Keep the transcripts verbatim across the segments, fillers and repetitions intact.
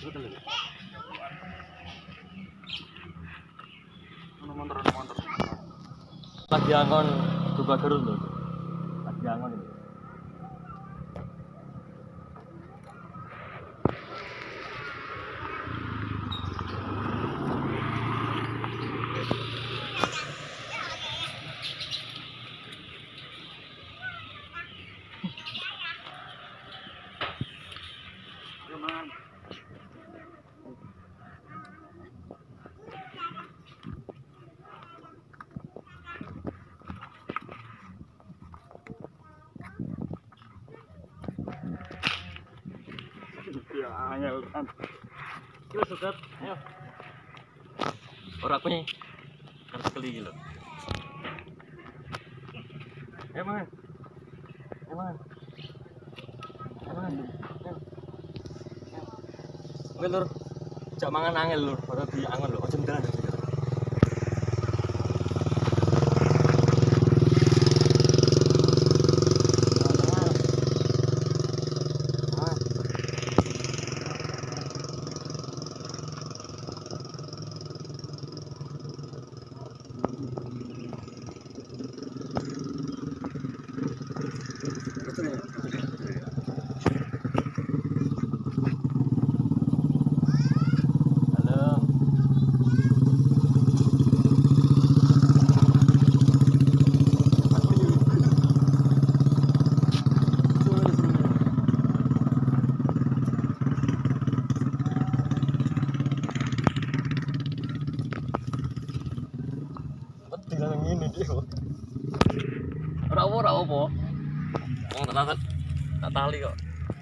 betul. Motor motor. Lagi angon juga terus loh. Lagi angon ini. Ya, ayo kan. Yuk, suket. Ayo. Ora aku nih. Harus keli lho. Ayo, Man. Ayo, Man. Ayo, Man. Ayo. Oke, Lur. Jak mangan angel, Lur. Ora di angon lho. Aja ndalan. Tinggal ngene iki kok. Ora apa ora apa. Wong tak tak tali kok.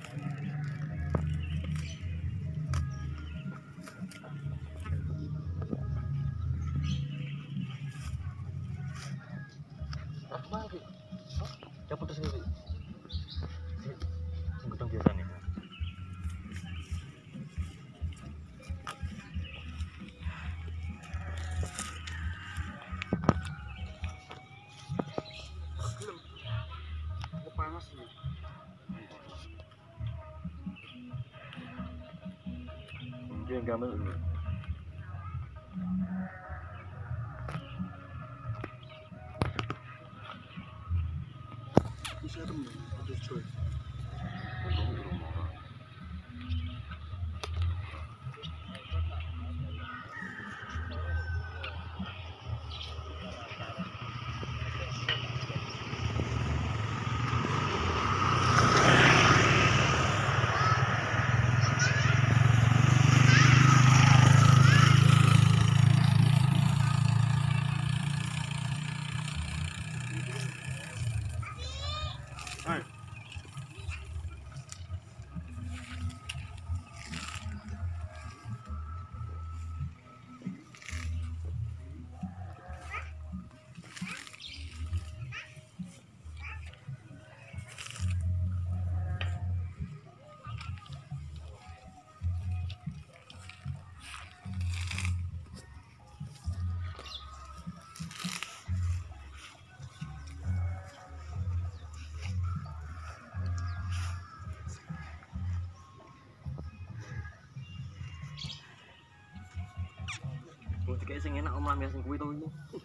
Ah, mari. Ya putus iki. Sing gudang biasa nih. Panas nih. Dia gamel dulu. Bisa temen, ada coy. Hai. Wong dikek sing enak om lambe sing kuwi to iki.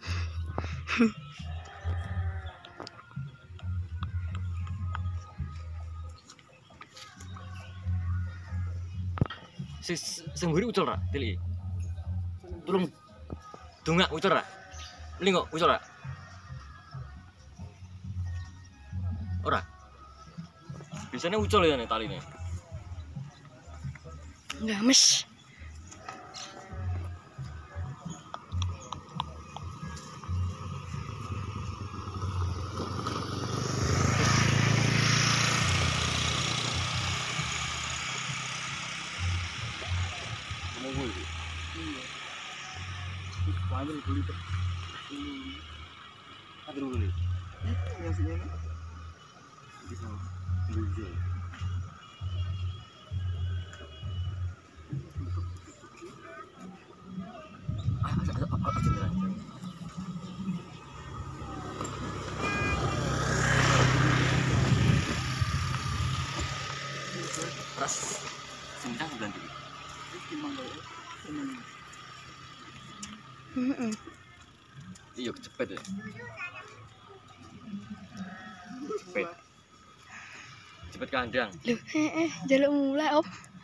Sis sing mburi ucul ra? Tilik. Tulung dongak ucul ra? Mling kok ucul ra? Ora. Biasanya ucul ya nih taline. Enggak, Mas. Panggil beli tuh. Ada dulu nih. Itu yang sini kan. Bisa beli. Ah, ada ada apa aja nih. Ras, singkang ganti. Iki mangga. Seneng. Heeh. Iya kecepet ya. Cepet. Cepet kandang. Lho, heeh, jaluk mulai, Om.